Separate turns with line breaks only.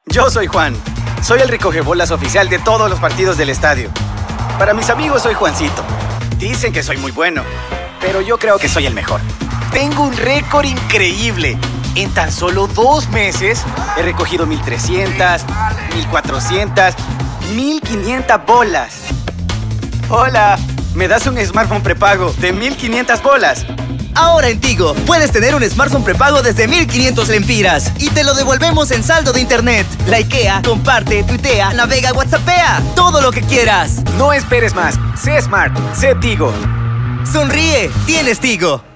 Yo soy Juan. Soy el recogebolas oficial de todos los partidos del estadio. Para mis amigos soy Juancito. Dicen que soy muy bueno, pero yo creo que soy el mejor. Tengo un récord increíble. En tan solo 2 meses he recogido 1.300, 1.400, 1.500 bolas. Hola, ¿me das un smartphone prepago de 1.500 bolas?
Ahora en Tigo, puedes tener un smartphone prepago desde 1.500 lempiras y te lo devolvemos en saldo de internet. Likea, comparte, tuitea, navega, whatsappea, todo lo que quieras.
No esperes más. Sé Smart, sé Tigo.
Sonríe, tienes Tigo.